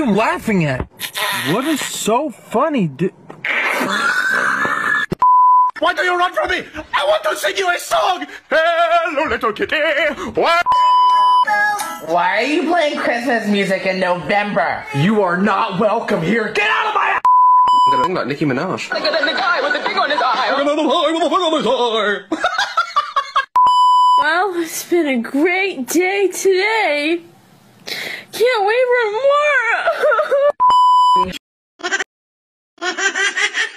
you laughing at? What is so funny? Why do you run from me? I want to sing you a song! Hello, little kitty! Why are you playing Christmas music in November? You are not welcome here! Get out of my house! I'm gonna sing like Nicki Minaj. Look at the guy with the thing on his eye! Look at the guy with the thing on his eye! Well, it's been a great day today. Can't wait for more.